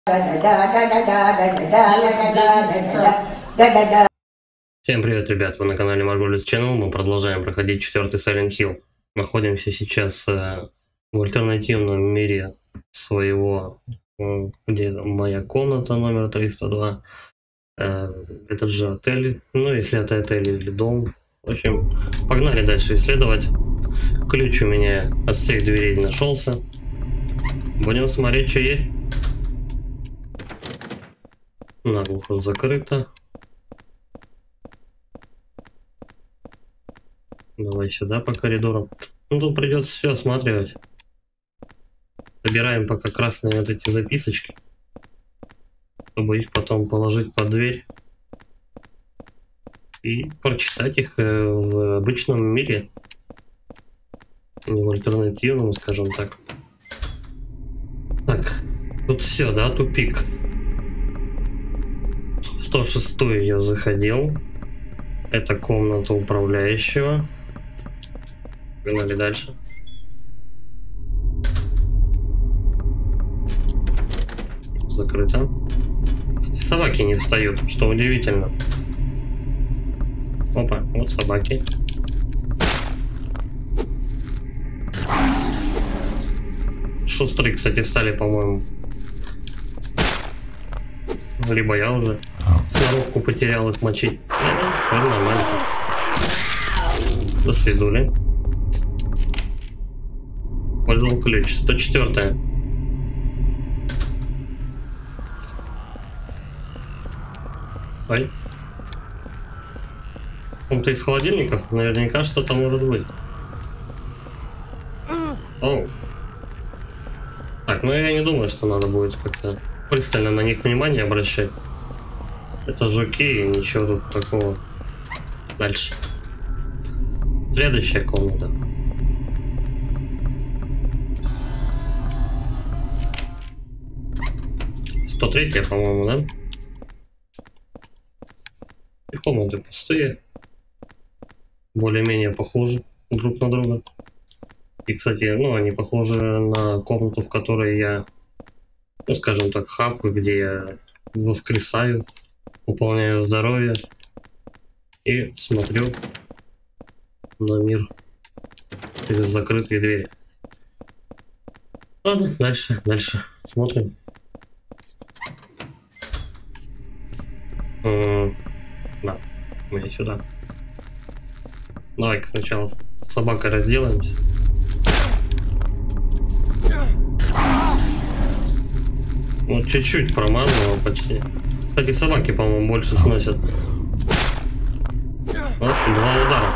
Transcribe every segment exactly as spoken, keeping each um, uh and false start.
Всем привет, ребят, вы на канале Margulis Channel, мы продолжаем проходить четвертый Silent Hill. Находимся сейчас э, в альтернативном мире своего, э, где моя комната номер триста два. Э, этот же отель, ну если это отель или дом. В общем, погнали дальше исследовать. Ключ у меня от всех дверей нашелся. Будем смотреть, что есть. Наглухо закрыто. Давай сюда по коридору. Ну тут придется все осматривать. Собираем пока красные вот эти записочки, чтобы их потом положить под дверь и прочитать их в обычном мире, не в альтернативном, скажем так. Так, тут все, да, тупик. В сто шестую я заходил. Это комната управляющего. Погнали дальше. Закрыто. Собаки не встают, что удивительно. Опа, вот собаки. Шустрые, кстати, стали, по-моему. Либо я уже сноровку потерял их мочить. Ну, нормально. До свидули. Пользовал ключ. сто четвёртая. Ой. Каком-то из холодильников наверняка что-то может быть. Оу. Так, ну я не думаю, что надо будет как-то пристально на них внимание обращать. Это жуки и ничего тут такого. Дальше. Следующая комната. сто третья, по-моему, да? И комнаты пустые. Более-менее похожи друг на друга. И, кстати, ну, они похожи на комнату, в которой я, ну, скажем так, хаб, где я воскресаю, выполняю здоровье и смотрю на мир через закрытые двери. Ладно, дальше, дальше смотрим. М-м, да, мы сюда. Давай-ка сначала с собакой разделаемся. Вот чуть-чуть промазывал почти. Кстати, собаки, по-моему, больше сносят. Вот, два удара.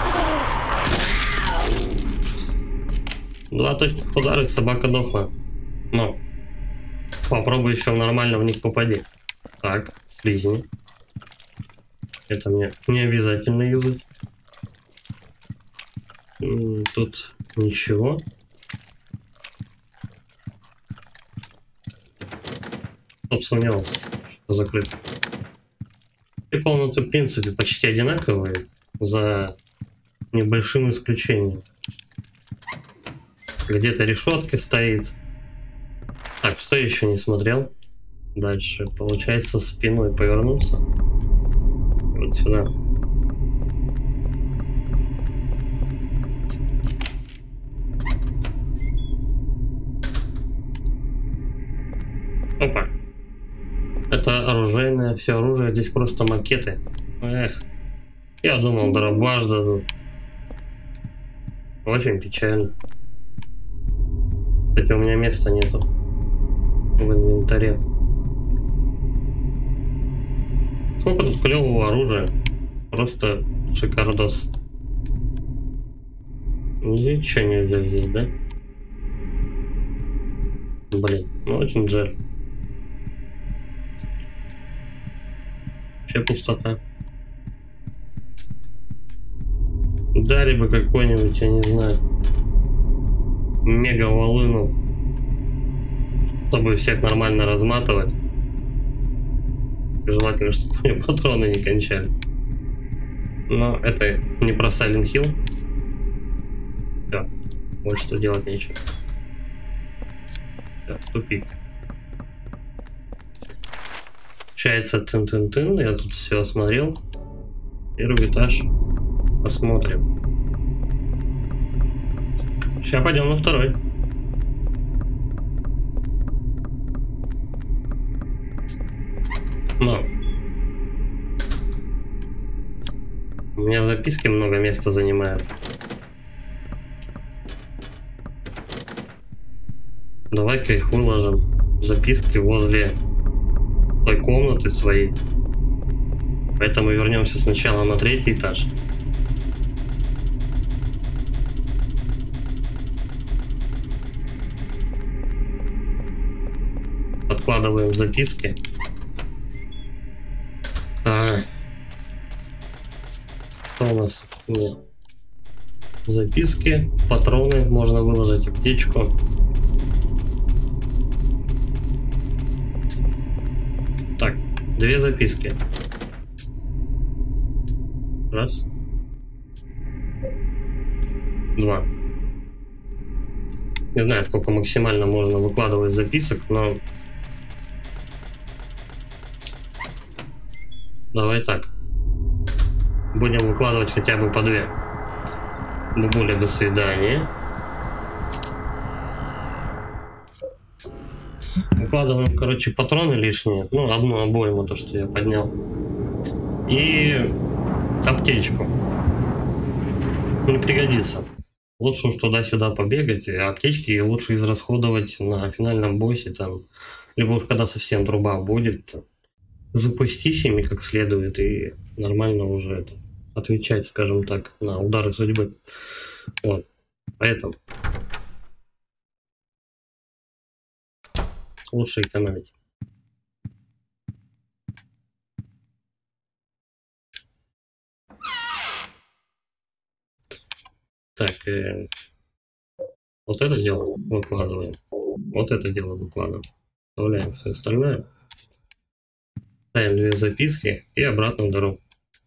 Два точных удара, и собака дохла. Но попробуй еще нормально в них попади. Так, слизни. Это мне не обязательно юзать. Тут ничего. Стоп, сомневался, что закрыто. И комнаты, в принципе, почти одинаковые, за небольшим исключением. Где-то решетка стоит. Так, что еще не смотрел? Дальше, получается, спиной повернуться. Вот сюда. Опа. Это оружейное, все оружие здесь просто макеты. Эх, я думал, дробаш дадут. Очень печально. Кстати, у меня места нету в инвентаре. Сколько тут клевого оружия. Просто шикардос. Ничего нельзя взять, да? Блин, ну очень жаль. Вообще пустота. Дали бы какой-нибудь, я не знаю, мега волыну, чтобы всех нормально разматывать. Желательно, чтобы у меня патроны не кончали. Но это не про Silent Hill. Все, больше что делать нечего. Так, тупик. Получается, тын-тын-тын. Я тут все осмотрел. Первый этаж. Посмотрим. Сейчас пойдем на второй. Но у меня записки много места занимают. Давай-ка их выложим. Записки возле той комнаты своей. Поэтому вернемся сначала на третий этаж. Подкладываем записки. А, что у нас? Нет. Записки, патроны, можно выложить аптечку. Так, две записки. Раз. Два. Не знаю, сколько максимально можно выкладывать записок, но... Давай так. Будем выкладывать хотя бы по две. Бабуля, до свидания. Выкладываем, короче, патроны лишние. Ну, одну обойму, то, что я поднял. И аптечку. Не пригодится. Лучше уж туда-сюда побегать. А аптечки лучше израсходовать на финальном боссе. Там, либо уж когда совсем труба будет, запастись ими как следует и нормально уже это, отвечать, скажем так, на удары судьбы. Вот. Поэтому лучше экономить. Так, э, вот это дело выкладываем. Вот это дело выкладываем. Оставляем все остальное. Ставим две записки и обратно в дорогу.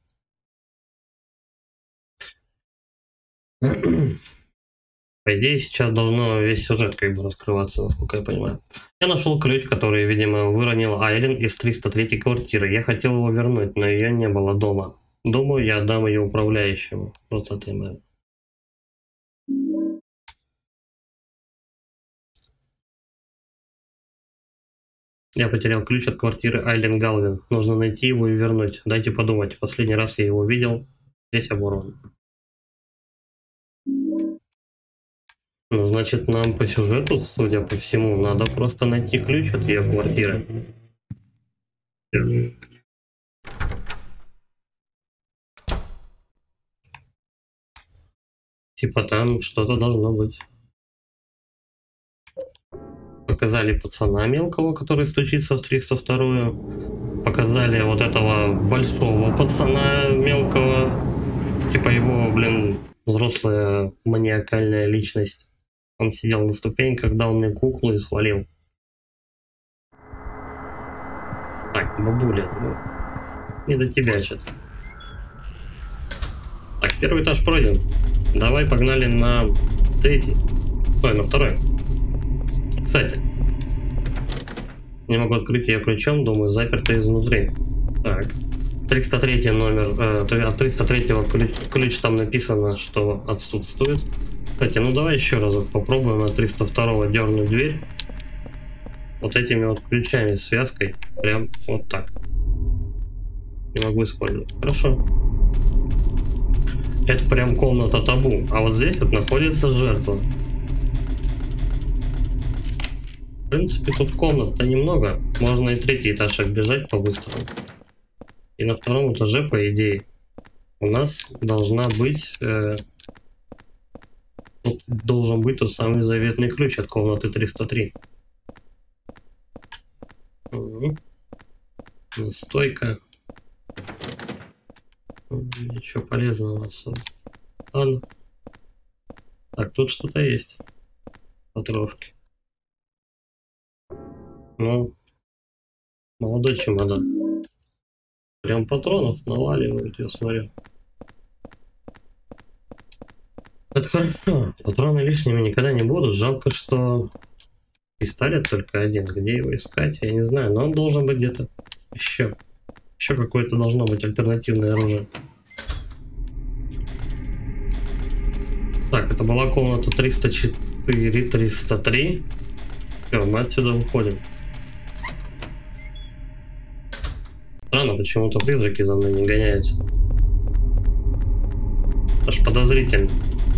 По идее, сейчас должно весь сюжет как бы раскрываться, насколько я понимаю. Я нашел ключ, который, видимо, выронил Айлен из триста третьей квартиры. Я хотел его вернуть, но ее не было дома. Думаю, я отдам ее управляющему. двадцатое мая. Я потерял ключ от квартиры Айлен Галвин. Нужно найти его и вернуть. Дайте подумать. Последний раз я его видел. Здесь оборван. Ну, значит, нам по сюжету, судя по всему, надо просто найти ключ от ее квартиры. Типа там что-то должно быть. Показали пацана мелкого, который стучится в триста вторую. Показали вот этого большого пацана мелкого. Типа его, блин, взрослая маниакальная личность. Он сидел на ступеньках, дал мне куклу и свалил. Так, бабуля, ну, не до тебя сейчас. Так, первый этаж пройден. Давай погнали на третий. Ой, на второй. Кстати, не могу открыть ее ключом, думаю, заперто изнутри. Так, триста третий номер, э, от триста третьего ключ, ключ там написано, что отсутствует. Кстати, ну давай еще разок попробуем на триста второго дернуть дверь. Вот этими вот ключами, связкой, прям вот так. Не могу использовать. Хорошо. Это прям комната табу. А вот здесь вот находится жертва. В принципе, тут комнат-то немного. Можно и третий этаж оббежать по-быстрому. И на втором этаже, по идее, у нас должна быть... Э, тут должен быть тот самый заветный ключ от комнаты триста три. Угу. Настойка. Ничего полезного особо. Ладно. Так, тут что-то есть. Потрошки. Ну, молодой чемодан. Прям патронов наваливают, я смотрю. Это хорошо. Патроны лишними никогда не будут. Жалко, что пистолет только один. Где его искать, я не знаю. Но он должен быть где-то Еще. Еще какое-то должно быть альтернативное оружие. Так, это была комната триста четыре, триста три. Все, мы отсюда выходим. Странно, почему-то призраки за мной не гоняются. Аж подозрительно.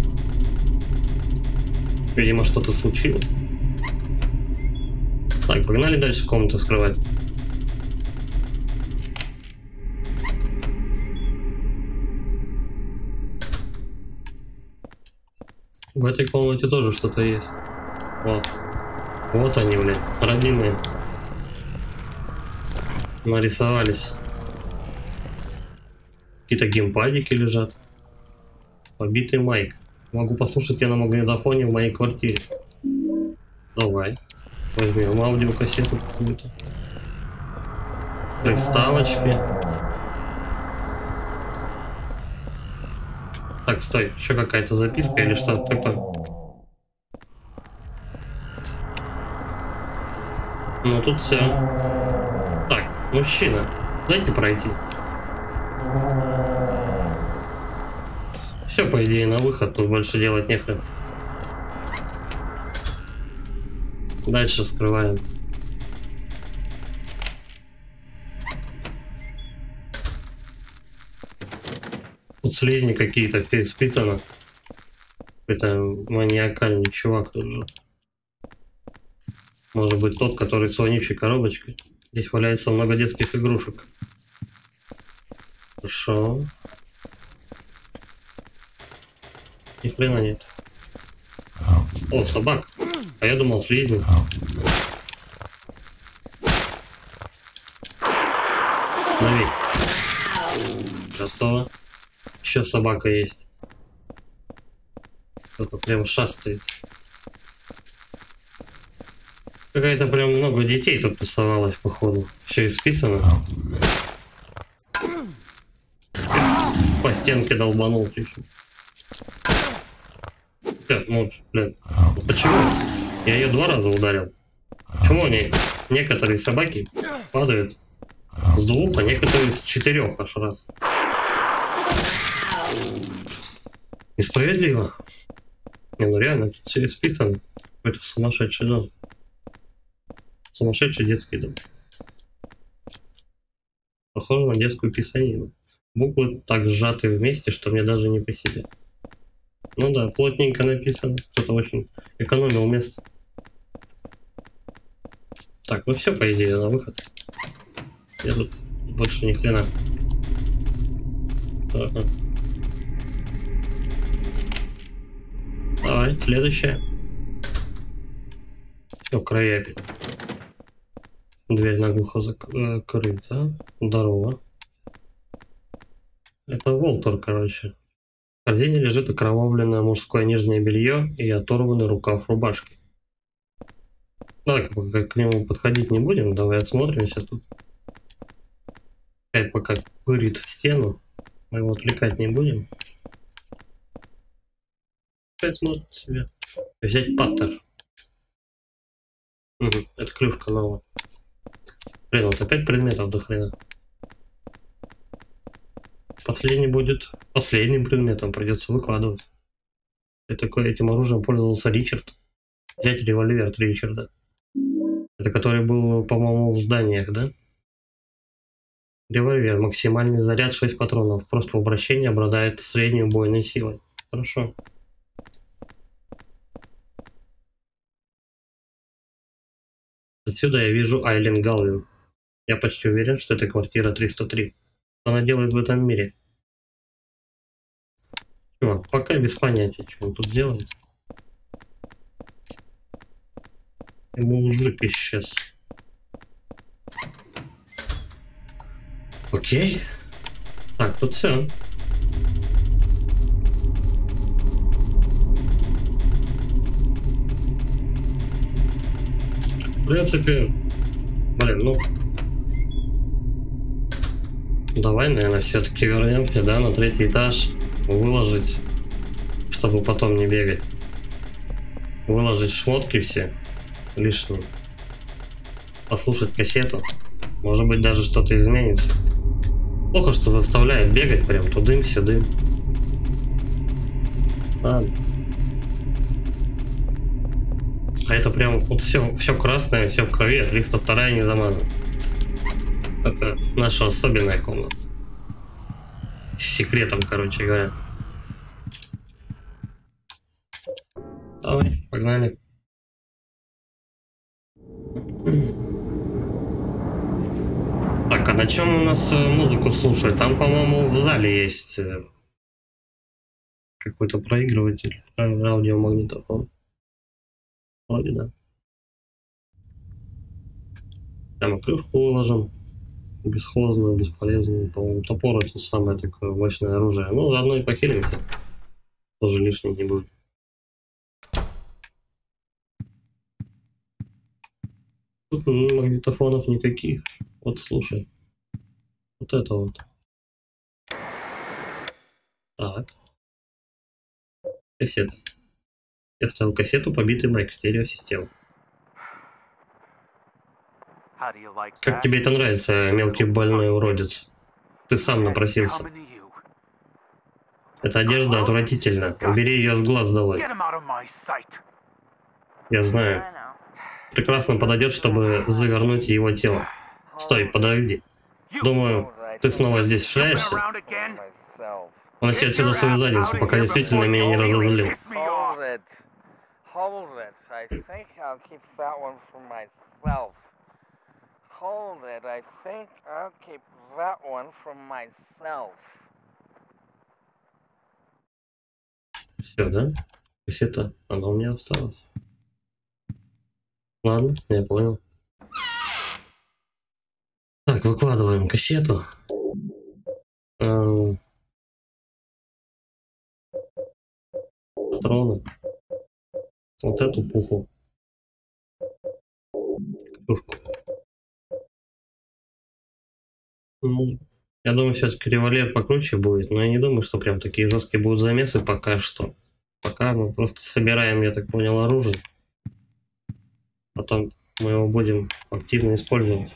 Видимо, что-то случилось. Так, погнали дальше комнату скрывать. В этой комнате тоже что-то есть. О, вот они, блядь, родимые. Нарисовались. Какие-то геймпадики лежат. Побитый майк. Могу послушать я на магнитофоне в моей квартире. Давай. Возьмем аудиокассету какую-то. Приставочки. Так, стой. Еще какая-то записка или что-то такое? Ну тут все. Так, мужчина, дайте пройти. Все, по идее, на выход, тут больше делать нехрен. Дальше вскрываем. Тут слизни какие-то, спицаны. Какой-то маниакальный чувак тут же. Может быть тот, который с вонючей коробочкой. Здесь валяется много детских игрушек. Хорошо. Ни хрена нет. О, собак. А я думал, слизни. Лови. Готово. Еще собака есть. Кто-то прям шастает. Какая-то прям много детей тут тусовалось, походу. Все исписано. По стенке долбанул чуть-чуть. Ну, блин, почему? Я ее два раза ударил. Почему они, некоторые собаки падают с двух, а некоторые с четырех аж раз? Несправедливо. Не, ну реально, тут все исписано. Какой-то сумасшедший дом. Сумасшедший детский дом. Похоже на детскую писанину. Буквы так сжаты вместе, что мне даже не по себе. Ну да, плотненько написано. Кто-то очень экономил место. Так, ну все, по идее, на выход. Я тут больше ни хрена. Ага. Давай, следующее. Все, края опять. Дверь наглухо закрыта. Здорово. Это Волтер, короче. В корзине лежит окровавленное мужское нижнее белье и оторванный рукав рубашки. Давай к нему подходить не будем, давай осмотримся тут. Пускай пока пырит в стену, мы его отвлекать не будем. Опять смотрит себе. Взять паттер. Угу, это клюшка новая. Блин, вот опять предметов до хрена. Последний будет последним предметом, придется выкладывать. И такой этим оружием пользовался Ричард. Взять револьвер от Ричарда. Это который был, по-моему, в зданиях, да? Револьвер. Максимальный заряд шесть патронов. Просто в обращении обладает средней убойной силой. Хорошо. Отсюда я вижу Айлен Галвин. Я почти уверен, что это квартира триста три. Что она делает в этом мире? Чувак, пока без понятия, что он тут делает. Ему мужик исчез. Окей. Так, тут все. В принципе, блин, ну давай, наверное, все-таки вернемся, да, на третий этаж. Выложить, чтобы потом не бегать. Выложить шмотки все лишние. Послушать кассету. Может быть, даже что-то изменится. Плохо, что заставляет бегать прям тудым-сюдым. Ладно. А это прям вот все, все красное, все в крови, а триста вторая не замазана. Это наша особенная комната. С секретом, короче говоря. Давай, погнали. Так, а на чем у нас музыку слушать? Там, по-моему, в зале есть какой-то проигрыватель, аудиомагнитофон. Вроде да. Прямо клюшку выложим. Бесхозную, бесполезную. По-моему, топор это самое такое мощное оружие. Ну, заодно и похилимся. Тоже лишним не будет. Тут магнитофонов никаких. Вот слушай. Вот это вот. Так. Кассета. Я вставил кассету, побитый майк, стереосистема. Как тебе это нравится, мелкий больной уродец? Ты сам напросился. Эта одежда отвратительна. Убери ее с глаз долой. Я знаю. Прекрасно подойдет, чтобы завернуть его тело. Стой, подожди. Думаю, ты снова здесь шляешься? Уноси отсюда свою задницу, пока действительно меня не разозлил. Все, да? Кассета, она у меня осталась. Ладно, я понял. Так, выкладываем кассету. Эм... Патроны. Вот эту пуху. Катушку. Ну, я думаю, все-таки револьвер покруче будет, но я не думаю, что прям такие жесткие будут замесы пока что. Пока мы просто собираем, я так понял, оружие. Потом мы его будем активно использовать.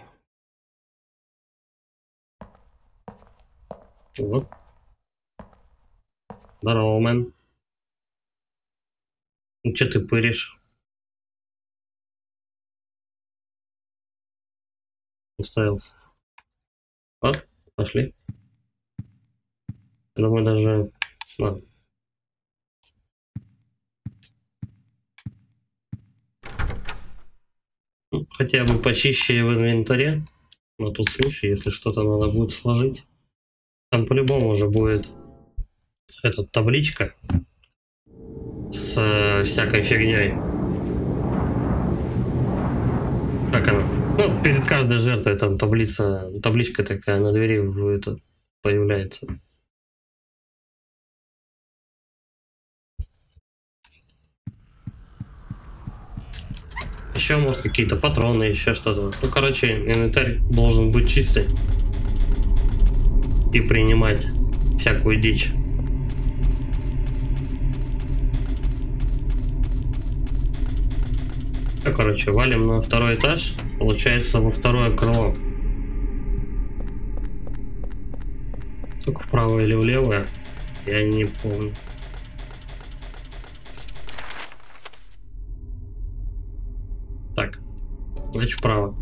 Вот. Здорово, мэн. Ну что ты пыришь? Уставился. Вот, пошли. Я думаю, даже... Ладно. Ну, хотя бы почище в инвентаре. На тот случай, если что-то надо будет сложить. Там по-любому уже будет эта табличка с э, всякой фигней. Как она? Ну, перед каждой жертвой там таблица, табличка такая на двери это, появляется. Еще, может, какие-то патроны, еще что-то. Ну, короче, инвентарь должен быть чистый. И принимать всякую дичь. Ну, короче, валим на второй этаж. Получается, во второе крыло. Только вправо или влево, я не помню. Так, значит, вправо.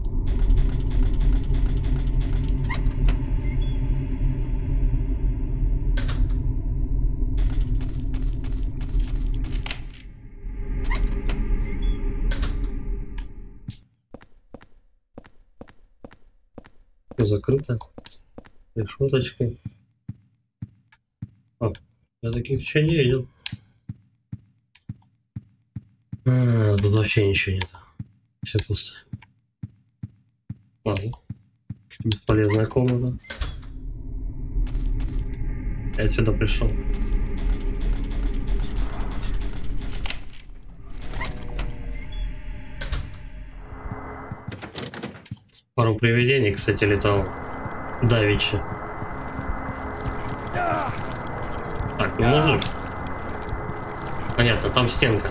Закрыто. Решеточкой. О, я таких еще не видел. А, тут вообще ничего нет. Все пусто. Ладно. Бесполезная комната. Я отсюда пришел. Пару привидений, кстати, летал давеча. Так, ну мужик. Понятно, там стенка.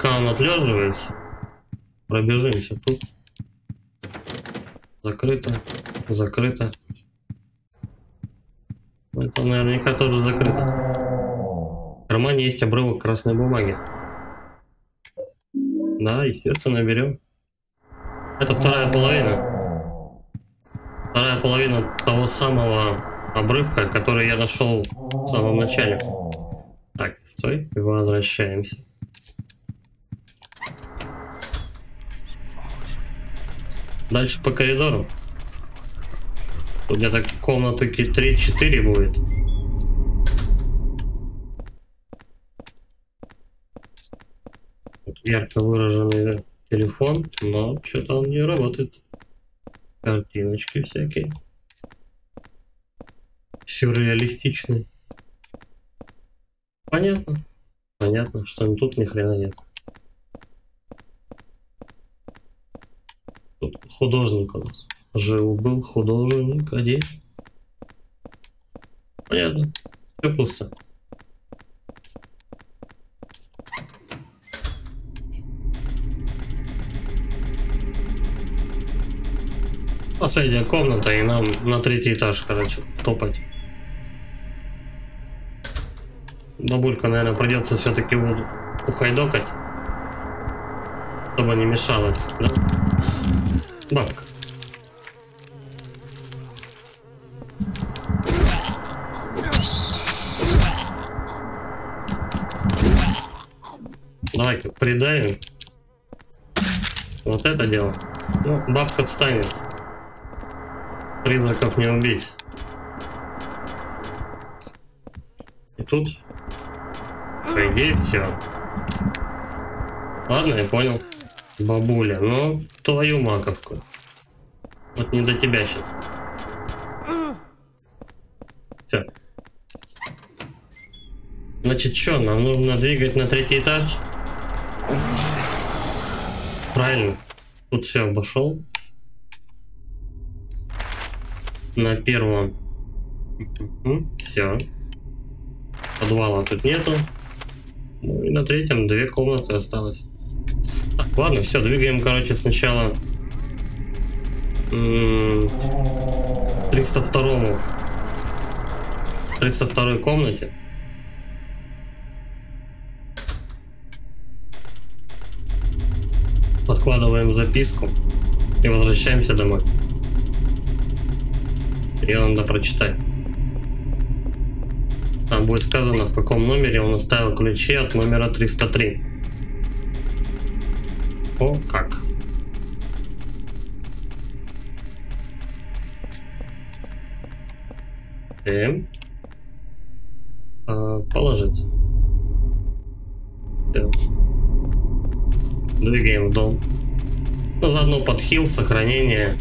пока он отлеживается, пробежимся тут. Закрыто, закрыто. Это наверняка тоже закрыто. В кармане есть обрывок красной бумаги. Да, естественно, берем. Это вторая половина. Вторая половина того самого обрывка, который я нашел в самом начале. Так, стой, возвращаемся. Дальше по коридору. Тут где-то комнатки три-четыре будет. Тут ярко выраженный телефон, но что-то он не работает. Картиночки всякие. Сюрреалистичные. Понятно. Понятно, что тут ни хрена нет. Тут художник у нас. Жил-был художник, а где? Понятно. Все пусто. Последняя комната, и нам на третий этаж, короче, топать. Бабулька, наверное, придется все-таки ухайдокать, чтобы не мешалось, да? Бабка. Давай-ка придавим. Вот это дело. Ну, бабка встанет. Призраков не убить. И тут, по идее, все. Ладно, я понял. Бабуля, ну, твою маковку. Вот не до тебя сейчас. Все. Значит, что, нам нужно двигать на третий этаж? Правильно. Тут все обошел. На первом. Все. Подвала тут нету. Ну и на третьем две комнаты осталось. Так, ладно, все, двигаем, короче, сначала триста второму. триста второй комнате. Подкладываем записку и возвращаемся домой. Ее надо прочитать. Там будет сказано, в каком номере он оставил ключи от номера триста три. О, как. И а, положить. Все. Двигаем в дом. Ну, заодно подхил, сохранение.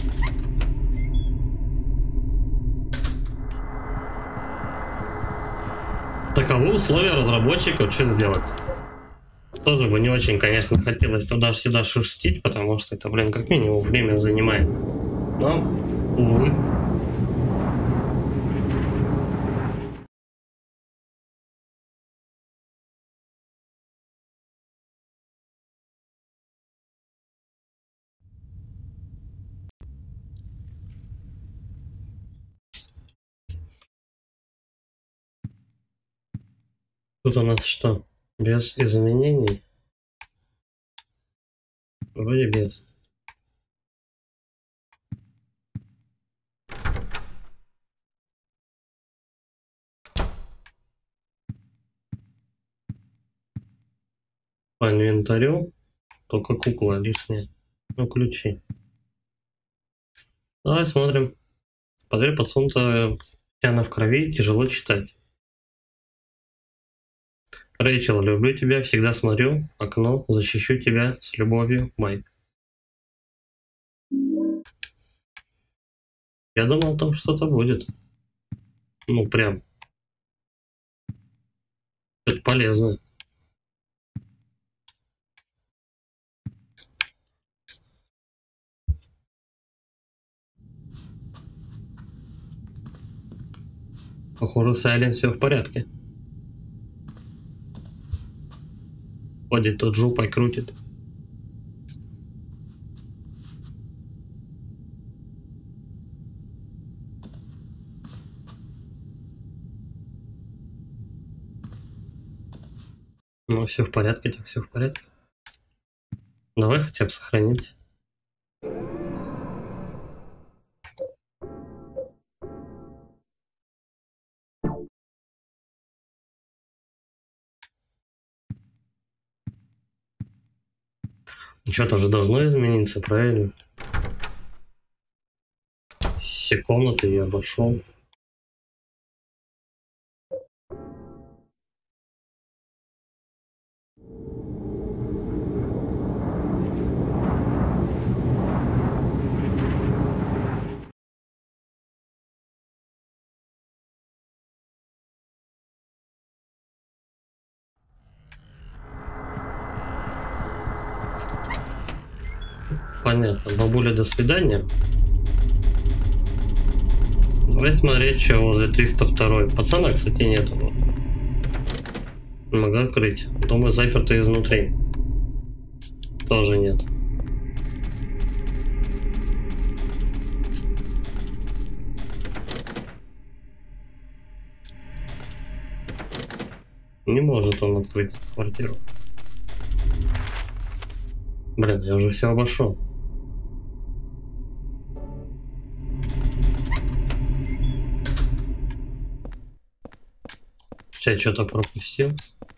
Таковы условия разработчиков, что делать? Тоже бы не очень, конечно, хотелось туда-сюда шерстить, потому что это, блин, как минимум время занимает. Но, увы. Тут у нас что? Без изменений? Вроде без. По инвентарю только кукла лишняя. Ну, ключи. Давай смотрим. Подряд посунута пьяна в крови, тяжело читать. Рэйчел, люблю тебя, всегда смотрю окно, защищу тебя с любовью, Майк. Я думал, там что-то будет. Ну, прям. Это полезно. Похоже, с Айлен все в порядке. Ходит тут жопой крутит. Ну, все в порядке, так все в порядке. Давай хотя бы сохранимся. Что-то же должно измениться, правильно? Все комнаты я обошел. Понятно. Бабуля, до свидания. Давай смотреть, что возле триста второй. Пацана, кстати, нету. Вот. Не могу открыть. Думаю, заперто изнутри. Тоже нет. Не может он открыть квартиру. Блин, я уже все обошел. Сейчас что-то пропустил.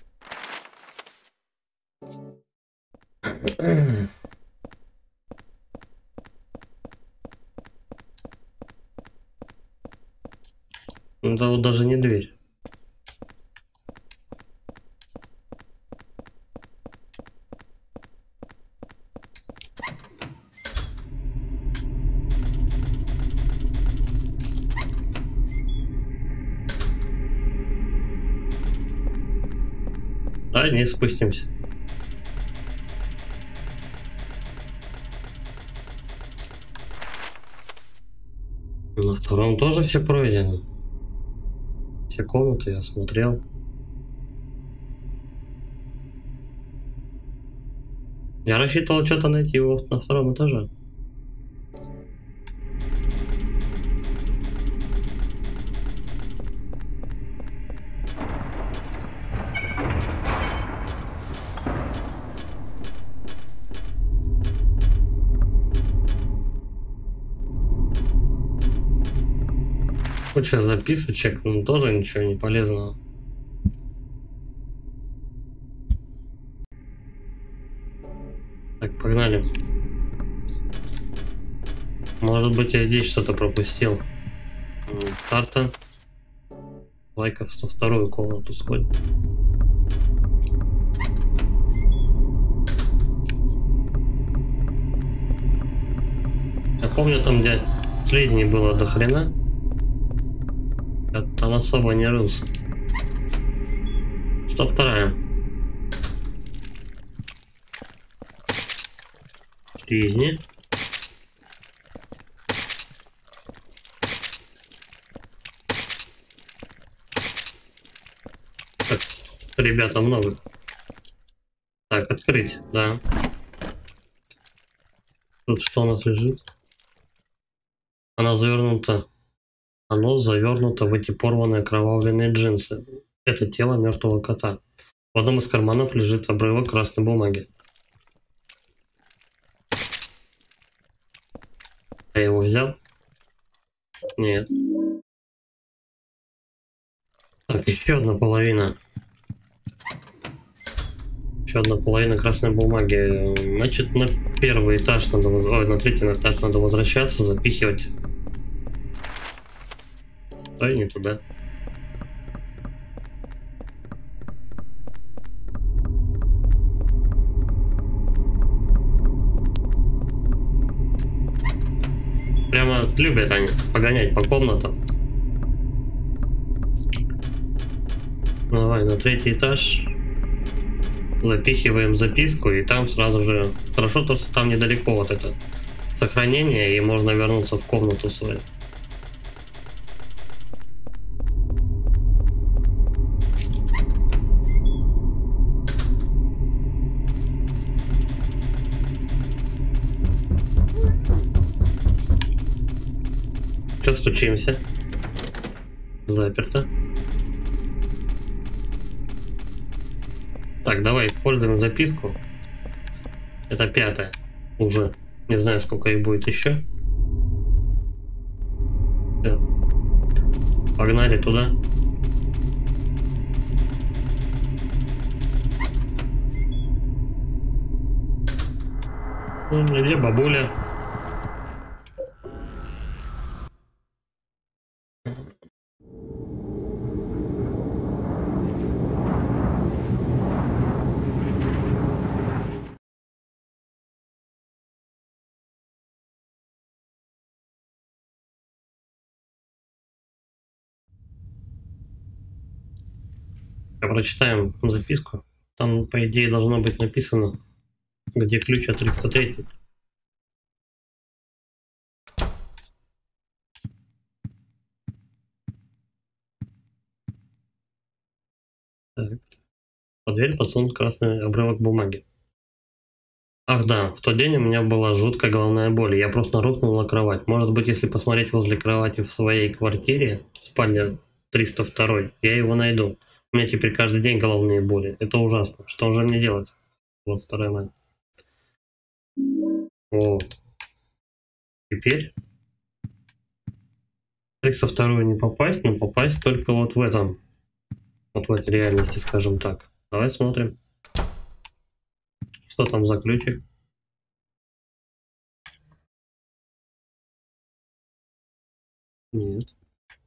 Это вот даже не дверь. А, не спустимся. На втором тоже все пройдено. Все комнаты я смотрел. Я рассчитывал что-то найти его на втором этаже. Куча записочек, но тоже ничего не полезного. Так, погнали. Может быть, я здесь что-то пропустил. Карта. Лайка в сто вторую комнату сходит. Я помню, там где слизней было до хрена. Я там особо не рылся. сто вторая. Слизни. Так, ребята, много. Так, открыть, да. Тут что у нас лежит? Она завернута. Оно завернуто в эти порванные окровавленные джинсы. Это тело мертвого кота. В одном из карманов лежит обрывок красной бумаги. Я его взял? Нет. Так, еще одна половина. Еще одна половина красной бумаги. Значит, на первый этаж надо... Воз... Ой, на третий этаж надо возвращаться, запихивать. Стой, не туда. Прямо любят они погонять по комнатам. Давай на третий этаж. Запихиваем записку, и там сразу же... Хорошо то, что там недалеко вот это сохранение, и можно вернуться в комнату свою. Что, стучимся? Заперто. Так, давай используем записку. Это пятая уже. Не знаю, сколько их будет еще. Все. Погнали туда. Где бабуля? Прочитаем записку. Там, по идее, должно быть написано, где ключ от триста три. Так. Под дверь подсунут красный обрывок бумаги. Ах да, в тот день у меня была жуткая головная боль. Я просто рухнул на кровать. Может быть, если посмотреть возле кровати в своей квартире, спальня триста два, я его найду. У меня теперь каждый день головные боли. Это ужасно. Что же мне делать? Вот вторая мать. Вот. Теперь триста два не попасть, но попасть только вот в этом. Вот в этой реальности, скажем так. Давай смотрим. Что там за ключик? Нет.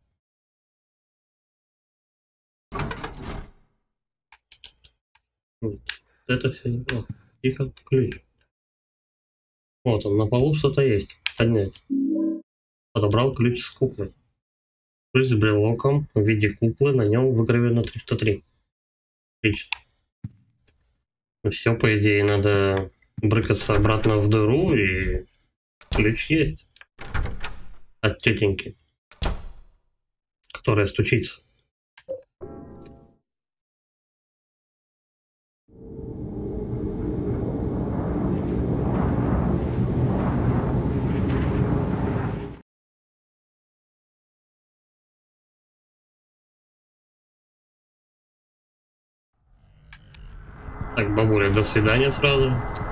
Вот. Это все. О, тихо, ключ. Вот он, на полу что-то есть. Поднять. Подобрал ключ с куклы. Ключ с брелоком в виде куклы, на нем выгравировано триста три. Отлично. Ну все, по идее, надо брыкаться обратно в дыру, и ключ есть. От тетеньки, которая стучится. Так, бабуля, до свидания сразу.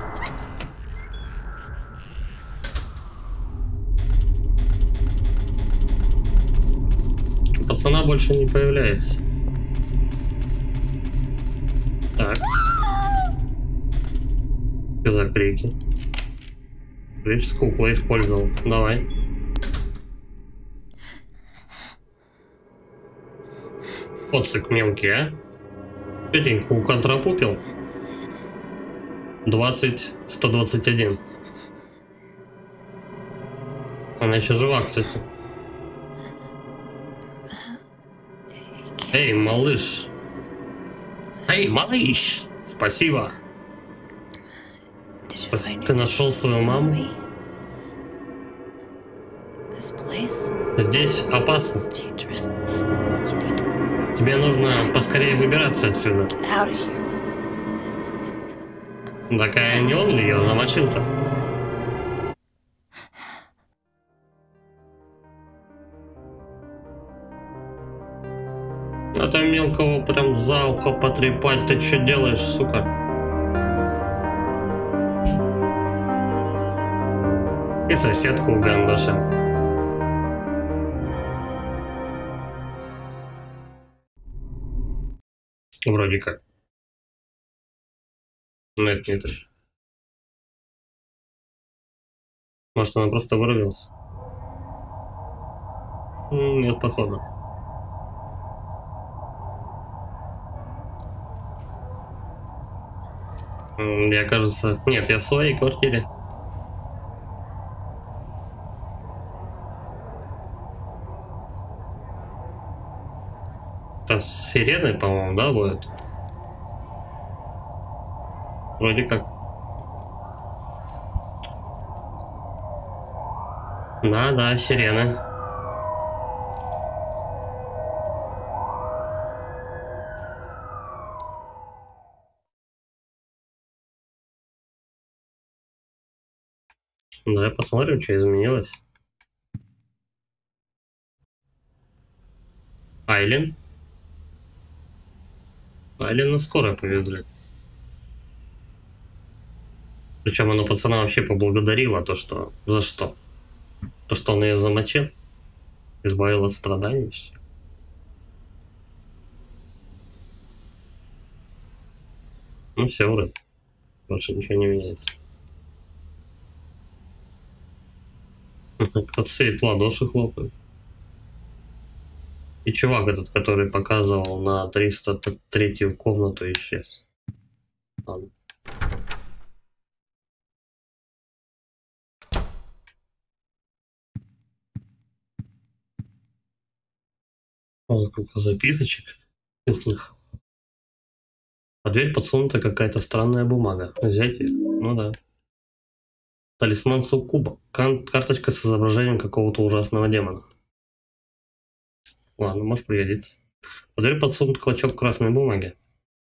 Пацана больше не появляется. Так. Что за крики? Ключ с куклой использовал. Давай. Поцик мелкий, а? Тетеньку контрапупил. двадцать сто двадцать один. Она еще жива, кстати. Эй, малыш. Эй, малыш. Спасибо. Ты нашел свою маму? Здесь опасно. Тебе нужно поскорее выбираться отсюда. Такая не он ее замочил-то. А там мелкого прям за ухо потрепать. Ты что делаешь, сука? И соседку угандошил. Вроде как. Но это не точно. Может, она просто вырвалась? Нет, походу. Я, кажется... Нет, я в своей квартире. Это с сиреной, по-моему, да, будет? Вроде как. Да, да, сирены. Давай посмотрим, что изменилось. Айлен. Айлен на скорой повезли. Причем она пацана вообще поблагодарила, то что... За что? То, что он ее замочил? Избавил от страданий? Ну все, вроде. Больше ничего не меняется. Кто-то сидит, в ладоши хлопает. И чувак этот, который показывал на триста третью комнату, исчез. Ладно. О, сколько записочек вкусных. А дверь подсунута какая-то странная бумага. Взять ее? Ну да. Талисман Суккуба. Кан карточка с изображением какого-то ужасного демона. Ладно, может пригодится. Под дверь подсунут клочок красной бумаги.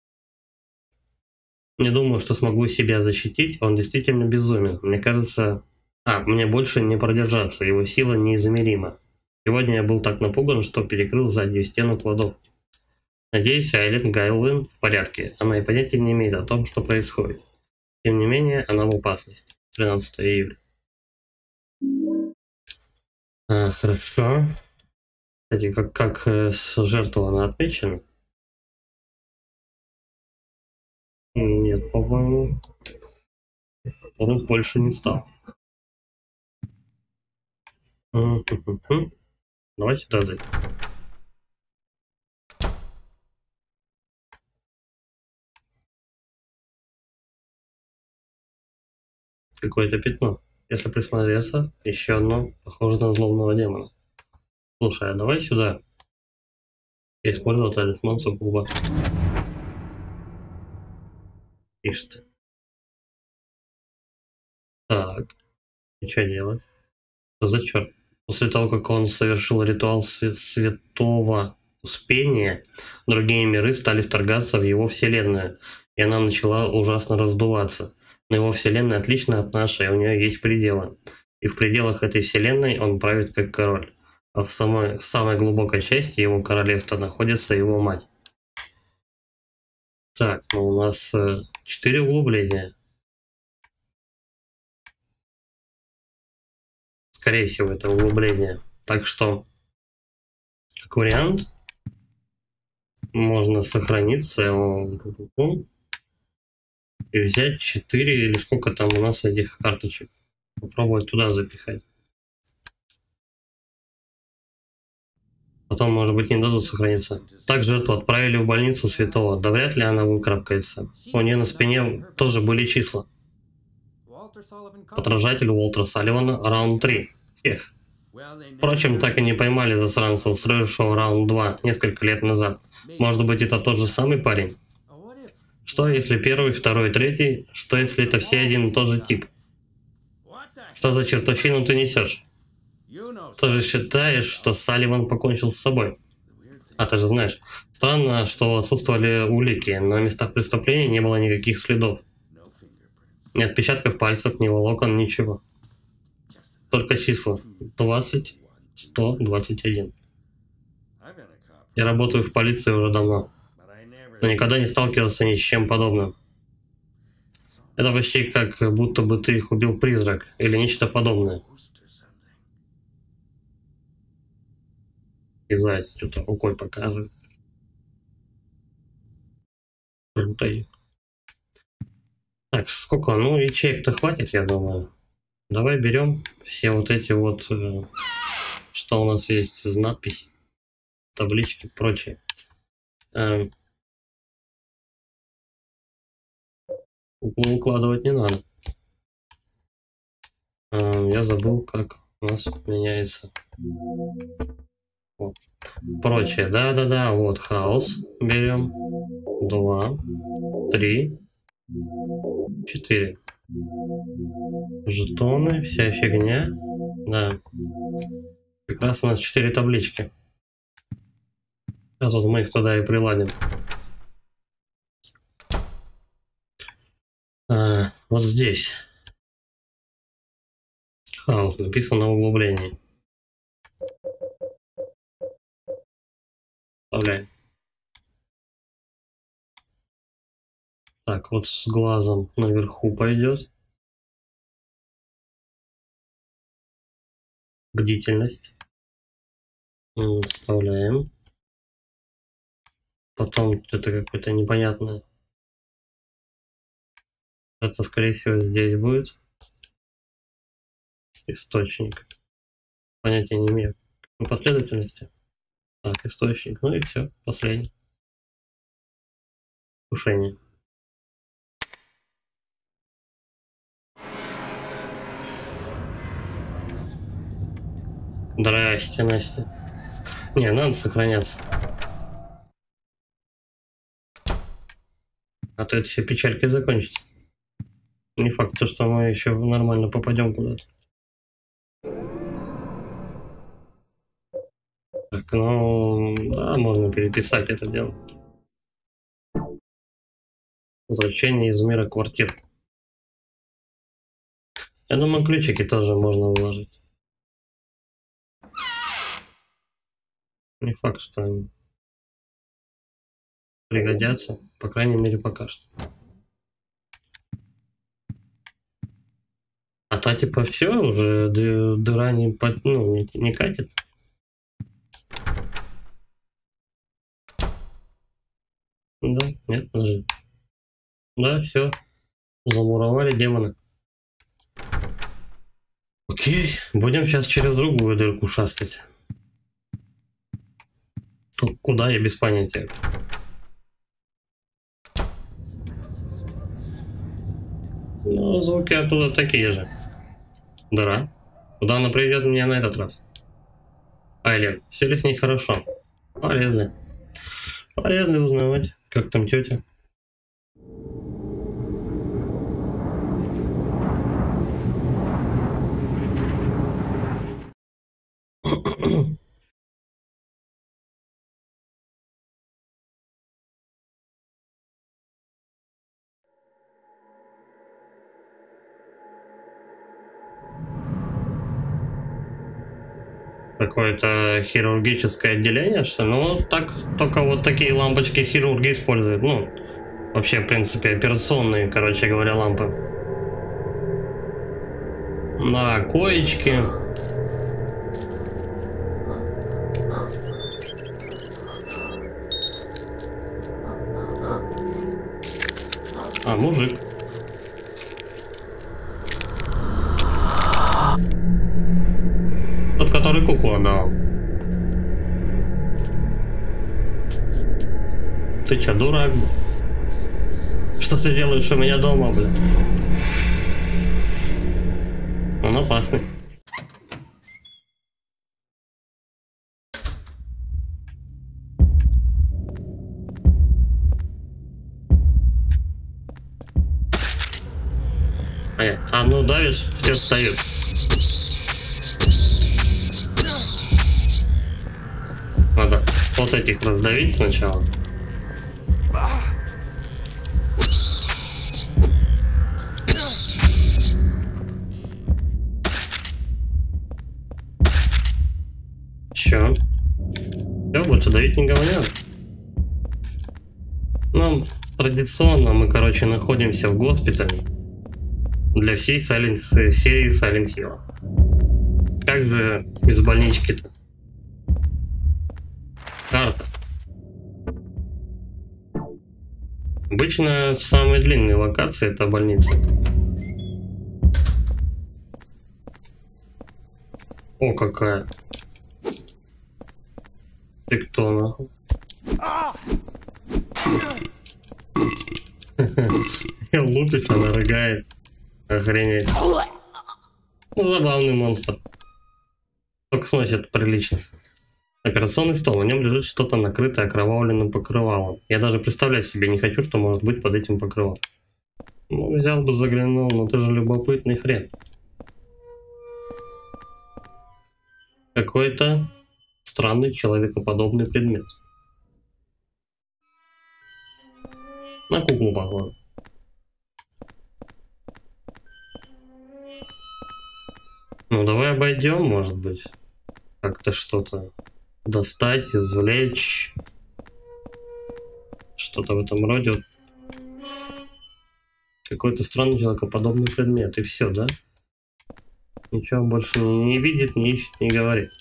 Не думаю, что смогу себя защитить. Он действительно безумен. Мне кажется... А, мне больше не продержаться. Его сила неизмерима. Сегодня я был так напуган, что перекрыл заднюю стену кладовки. Надеюсь, Айлен Гайлвин в порядке. Она и понятия не имеет о том, что происходит. Тем не менее, она в опасности. тринадцатого июля. А, хорошо. Кстати, как, как э, жертва она отмечена? Нет, по-моему. Он больше не стал. Давай сюда зайдем. Какое-то пятно. Если присмотреться, еще одно похоже на злобного демона. Слушай, а давай сюда. Я использовал талисман Суккуба. Пишет. Так. И что делать? Что за черт? После того, как он совершил ритуал святого успения, другие миры стали вторгаться в его вселенную, и она начала ужасно раздуваться. Но его вселенная отлична от нашей, у нее есть пределы. И в пределах этой вселенной он правит как король. А в самой, в самой глубокой части его королевства находится его мать. Так, ну у нас э, четыре углубления. Скорее всего, это углубление. Так что, как вариант, можно сохраниться и взять четыре или сколько там у нас этих карточек. Попробовать туда запихать. Потом, может быть, не дадут сохраниться. Так жертву отправили в больницу Святого. Да вряд ли она выкарабкается. У нее на спине тоже были числа. Подражатель Уолтера Салливана, раунд три. Эх. Впрочем, так и не поймали засранца, устроившего раунд два несколько лет назад. Может быть, это тот же самый парень? Что если первый, второй, третий? Что если это все один и тот же тип? Что за чертовщину ты несешь? Ты же считаешь, что Салливан покончил с собой? А ты же знаешь, странно, что отсутствовали улики. На местах преступления не было никаких следов. Ни отпечатков пальцев, ни волокон, ничего. Только числа. двадцать, сто двадцать один. Я работаю в полиции уже давно, но никогда не сталкивался ни с чем подобным. Это почти как будто бы ты их убил призрак или нечто подобное. И заяц что-то рукой показывает. Круто. Так, сколько? Ну, ячеек-то хватит, я думаю. Давай берем все вот эти вот, э, что у нас есть из надписи, таблички и прочее. Э, укладывать не надо. Э, я забыл, как у нас меняется. Вот. Прочее. Да-да-да, вот хаос берем. Два, три, четыре. Жетоны, вся фигня. Да. Как раз у нас четыре таблички. Сейчас вот мы их туда и приладим. А, вот здесь. Хаос написано на углублении. Вставляем. Так, вот с глазом наверху пойдет. Бдительность. Вставляем. Потом это какое-то непонятное. Это, скорее всего, здесь будет. Источник. Понятия не имею. По последовательности. Так, источник. Ну и все. Последний. Тушение. Здрасте, Настя. Не, надо сохраняться. А то это все печалькой закончится. Не факт, то, что мы еще нормально попадем куда-то. Так, ну, да, можно переписать это дело. Возвращение из мира квартир. Я думаю, ключики тоже можно вложить. Не факт, что они пригодятся, по крайней мере, пока что. А та типа все, уже дыра не, под, ну, не, не катит. Да, нет, подожди. Да, все. Замуровали демона. Окей, будем сейчас через другую дырку шастать. Ну, куда, я без понятия. Ну, звуки оттуда такие же. Дыра. Куда она приведет меня на этот раз? Айлен, все ли с ней хорошо? Полезли. Полезли узнавать, как там тетя. Какое-то хирургическое отделение, что? Ну, так, только вот такие лампочки хирурги используют. Ну, вообще, в принципе, операционные, короче говоря, лампы. Да, коечки. А, мужик. Тот, который куклу отдал. Ты чё, дурак? Что ты делаешь у меня дома, бля? Он опасный. А, ну давишь, все встают. Надо вот этих раздавить сначала. Чё? Все, больше давить никого не надо. Нам традиционно мы, короче, находимся в госпитале для всей Silent, серии Silent Hill. Как же без больнички-то? Карта. Обычно самые длинные локации это больница. О, какая. Ты кто, нахуй? Лупишь, она рыгает. Охренеть. Ну, забавный монстр. Только сносит прилично. Операционный стол. На нем лежит что-то накрытое окровавленным покрывалом. Я даже представлять себе не хочу, что может быть под этим покрывалом. Ну, взял бы, заглянул, но ты же любопытный хрен. Какой-то странный человекоподобный предмет. На куклу похоже. Ну, давай обойдем, может быть. Как-то что-то достать, извлечь. что-то в этом роде. Какой-то странный человекоподобный предмет, и все, да? Ничего больше не, не видит, не ищет, не говорит.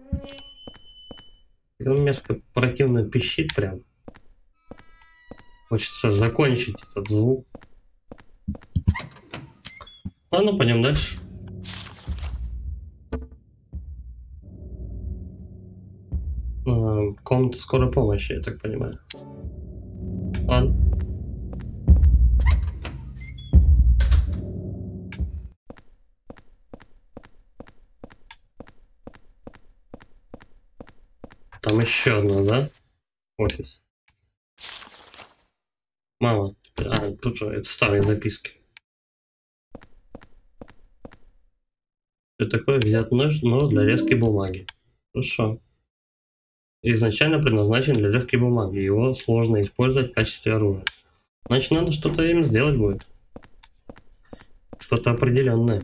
И он мерзко противно пищит прям. Хочется закончить этот звук. Ладно, пойдем дальше. А, комната скорой помощи, я так понимаю. Ладно. Там еще одна, да? Офис. Мама. А, тут же это старые записки. Что такое? Взят нож, нож для резки бумаги. Хорошо. Изначально предназначен для резки бумаги. Его сложно использовать в качестве оружия. Значит, надо что-то им сделать будет. Что-то определенное.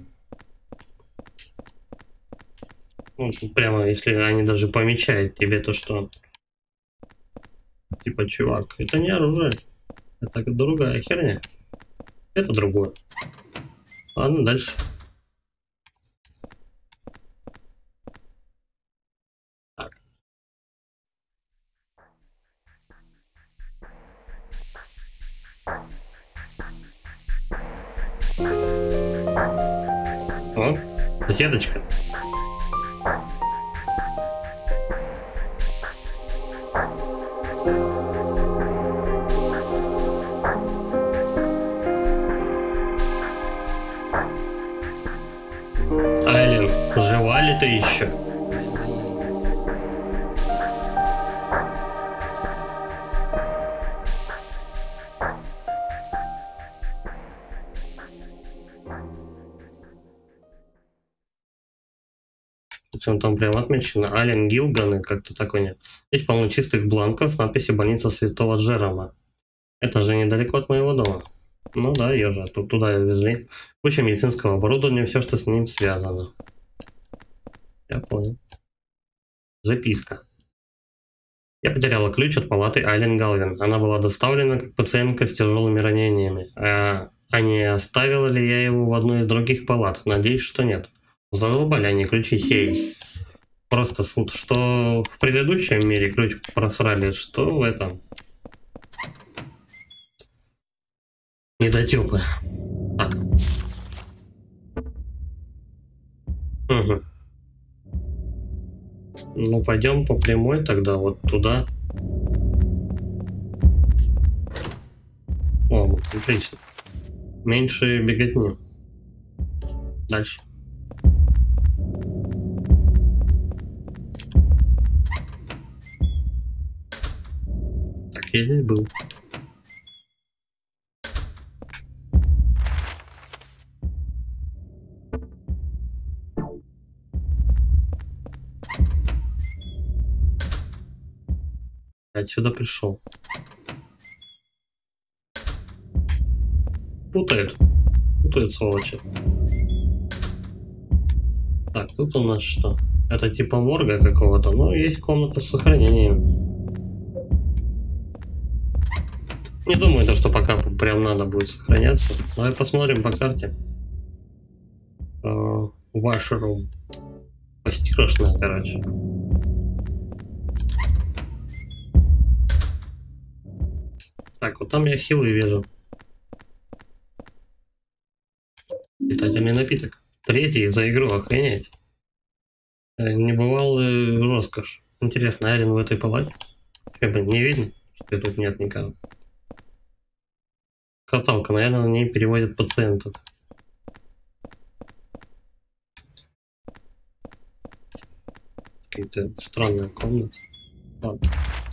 Ну, прямо, если они даже помечают тебе то, что... Типа, чувак, это не оружие. Это другая херня. Это другое. Ладно, дальше. Так. О, соседочка. Айлен, жива ли ты еще? Причем там прям отмечено Ален Гилган, как-то такой нет. Здесь полно чистых бланков с надписью «Больница Святого Джерома». Это же недалеко от моего дома. Ну да, ее же тут туда везли. Куча медицинского оборудования, все, что с ним связано. Я понял. Записка. Я потеряла ключ от палаты Айлен Галвин. Она была доставлена как пациентка с тяжелыми ранениями. А, а не оставила ли я его в одной из других палат? Надеюсь, что нет. Задолбали они ключи сеять. Просто что в предыдущем мире ключ просрали, что в этом. Недотёпы. Так. Угу. Ну, пойдем по прямой тогда вот туда. О, отлично. Меньше беготни. Дальше. Так, я здесь был. Отсюда пришел. Путает. Путает, сволочи. Так, тут у нас что? Это типа морга какого-то, но есть комната с сохранением. Не думаю, то, что пока прям надо будет сохраняться. Давай посмотрим по карте. Ваш рум. Постирошная, короче. Так, вот там я хилы вижу. Питательный напиток. Третий за игру, охренеть. Небывалый роскошь. Интересно, Айлен в этой палате? Как бы не видно, что тут нет никого. Каталка, наверное, на ней переводят пациентов. Какие-то странные комнаты. Ладно.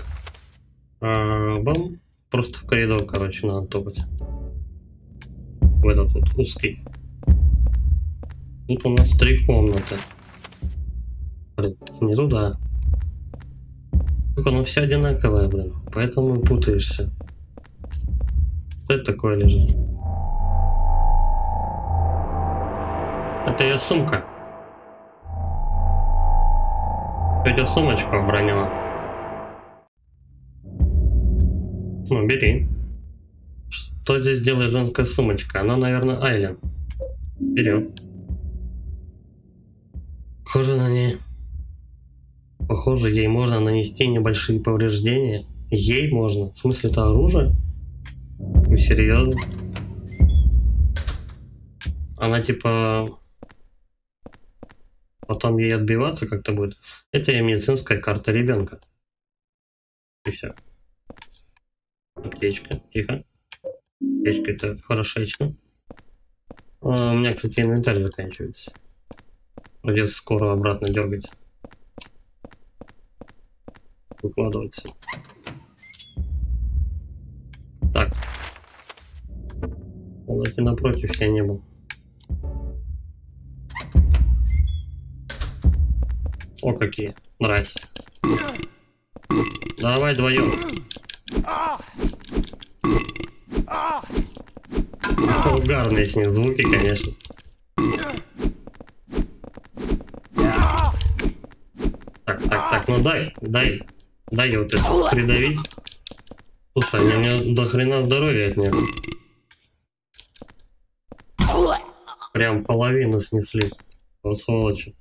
А, бам. Просто в коридор, короче, надо топать. В этот вот узкий. Тут у нас три комнаты. Блин, не туда. Только оно все одинаковое, блин. Поэтому путаешься. Что это такое лежит? Это ее сумка. Тетя сумочку обронила. Ну, бери. Что здесь делает женская сумочка? Она, наверное, Айлен. Берем. Похоже на ней. Похоже, ей можно нанести небольшие повреждения. Ей можно? В смысле, это оружие? Вы серьезно? Она типа... Потом ей отбиваться как-то будет. Это и медицинская карта ребенка. И все. Аптечка. Тихо. Аптечка, это хорошечно. А, у меня, кстати, инвентарь заканчивается. Придется скоро обратно дергать. Выкладываться. Так. Давайте напротив я не был. О, какие. Нравится. Давай вдвоем. Угарные с них звуки, конечно. Так, так, так, ну дай, дай, дай вот это придавить. Слушай, они мне до хрена здоровья отняли. Прям половину снесли. Вот сволочи.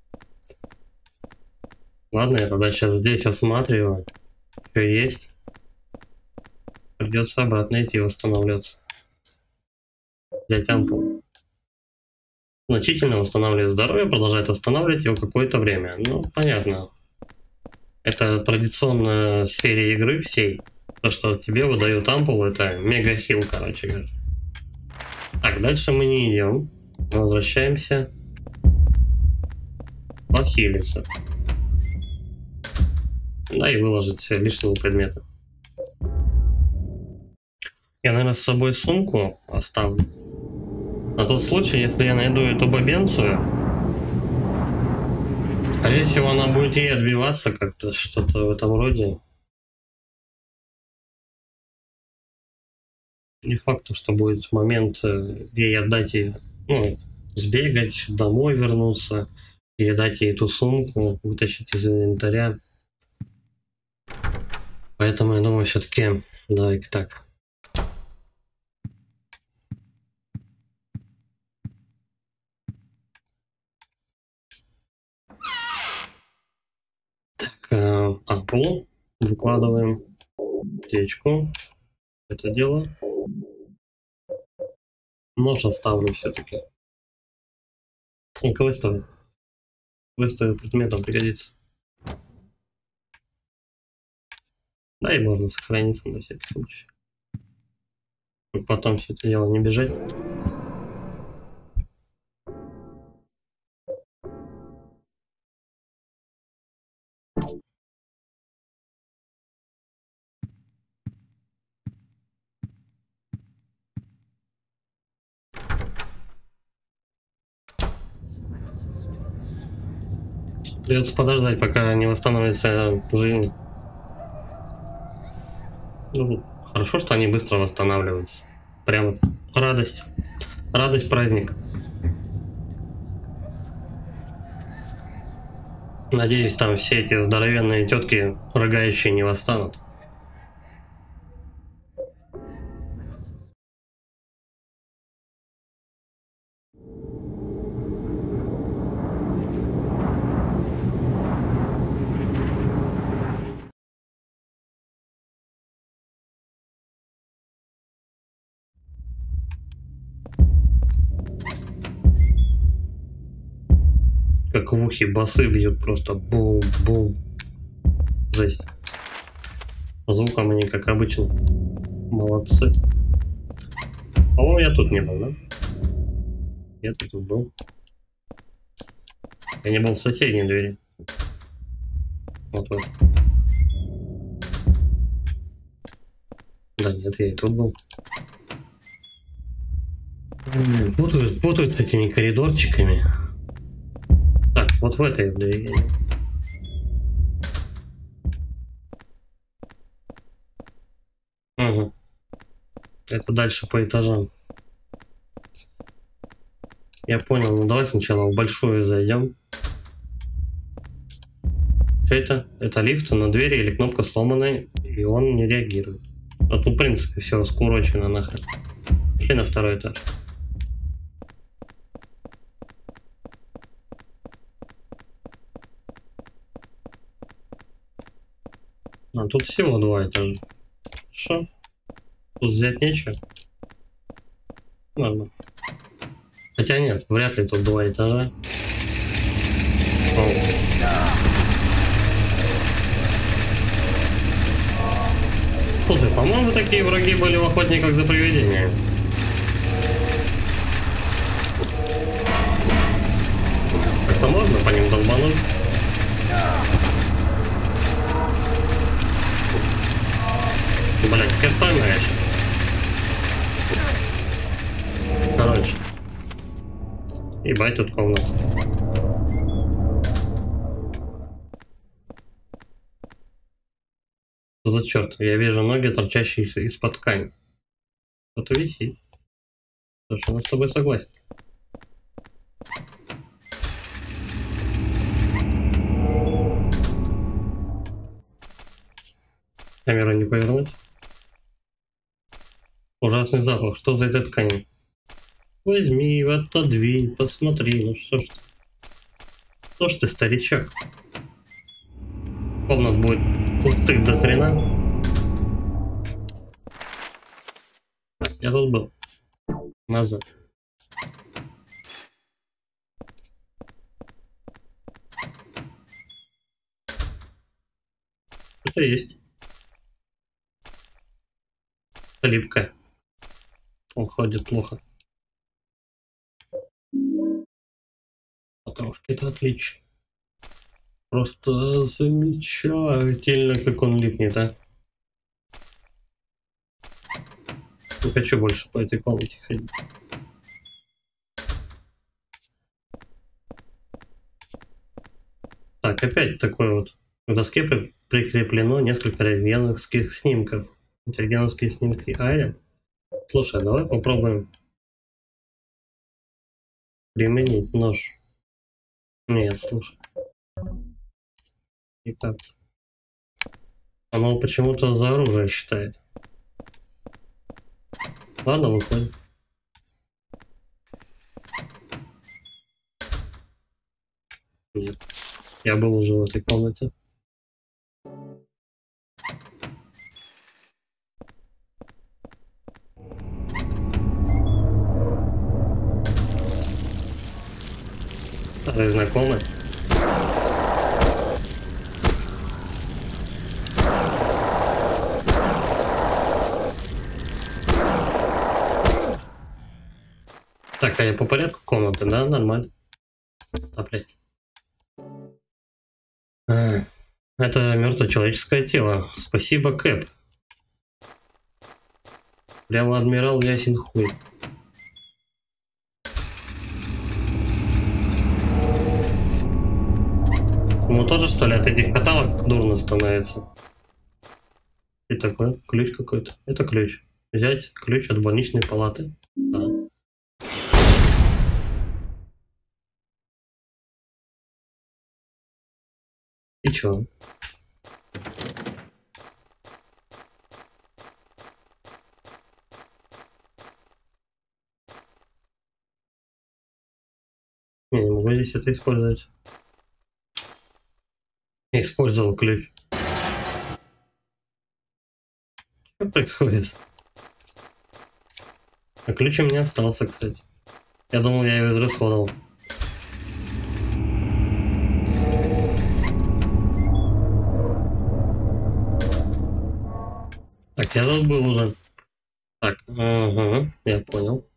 Ладно, я тогда сейчас здесь осматриваю. Что есть. Придется обратно идти восстанавливаться. Взять ампулу. Значительно восстанавливает здоровье, продолжает восстанавливать его какое-то время. Ну, понятно. Это традиционная серия игры всей. То, что тебе выдают ампулу, это мега хил, короче говоря. Так, дальше мы не идем. Возвращаемся. Похилиться. Да, и выложить все лишние предметы. Я, наверное, с собой сумку оставлю. На тот случай, если я найду эту бабенцию, скорее всего, она будет ей отбиваться как-то, что-то в этом роде. Не факт, что будет момент ей отдать ее, ну, сбегать, домой вернуться, передать ей эту сумку, вытащить из инвентаря. Поэтому я думаю, все-таки давай-ка так. Так, э, ампулу выкладываем, аптечку, это дело. Нож оставлю все-таки. И выставлю. Выставлю предметом, пригодится. Да, и можно сохраниться на всякий случай. Чтобы потом все это дело не бежать. Придется подождать, пока не восстановится жизнь. Ну, хорошо, что они быстро восстанавливаются. Прям радость. Радость, праздник. Надеюсь, там все эти здоровенные тетки рыгающие не восстанут. Как в ухе басы бьют, просто бум-бум. Жесть. По звукам они, как обычно, молодцы. По-моему, я тут не был, да? Я тут был. Я не был в соседней двери. Вот вот. Да нет, я и тут был. Путают, путают с этими коридорчиками. Так, вот в этой двери. Угу. Это дальше по этажам. Я понял, ну давай сначала в большую зайдем. Что это? Это лифт, на двери или кнопка сломанная, и он не реагирует. А тут, в принципе, все скурочено нахрен. Пошли на второй этаж. А тут всего два этажа. Что? Тут взять нечего? Ладно. Хотя нет, вряд ли тут два этажа. Оу. Слушай, по-моему, такие враги были в охотниках за привидениями. Как-то можно по ним долбануть? Блять, хер поймаешь. Короче. Ебать, тут комната. Что за черт? Я вижу ноги, торчащие из-под ткани. Кто-то висит. Слушай, я с тобой согласен. Камеру не повернуть. Ужасный запах. Что за этой ткань? Возьми, отодвинь, посмотри. Ну что ж ты? Что ж ты, старичок? Комнат будет пустых до хрена. Так, я тут был. Назад. Что-то есть. Липкая. Он ходит плохо. Потому что это отлично. Просто замечательно, как он липнет, а. Не хочу больше по этой комнате ходить. Так, опять такой вот. В доске при прикреплено несколько рентгеновских снимков. Рентгеновские снимки Айрен. Слушай, давай попробуем применить нож. Нет, слушай. И так. Оно почему-то за оружие считает. Ладно, выходим. Нет. Я был уже в этой комнате. Старый знакомый. Так, а я по порядку комнаты, да? Нормально. Опять. А, это мертвое человеческое тело. Спасибо, Кэп. Прямо адмирал ясен хуй. Ему тоже, что ли, от этих каталог дурно становится? И такой ключ какой-то. Это ключ. Взять ключ от больничной палаты. Да. И чё? Не, не могу здесь это использовать. Я использовал ключ. Что происходит? А ключ у меня остался, кстати. Я думал, я его израсходовал. Так, я тут был уже. Так, ага, я понял.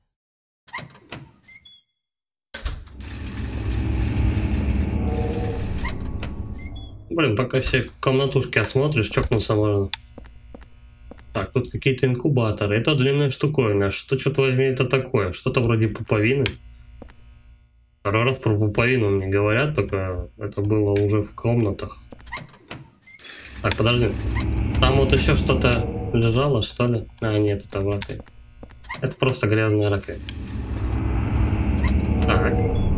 Блин, пока все комнатушки осмотришь, чокнуться можно. Так, тут какие-то инкубаторы. Это длинная штуковина. Что, что-то возьми, это такое? Что-то вроде пуповины. Второй раз про пуповину мне говорят, только это было уже в комнатах. Так, подожди. Там вот еще что-то лежало, что ли? А, нет, это раковина. Это просто грязная раковина. Так.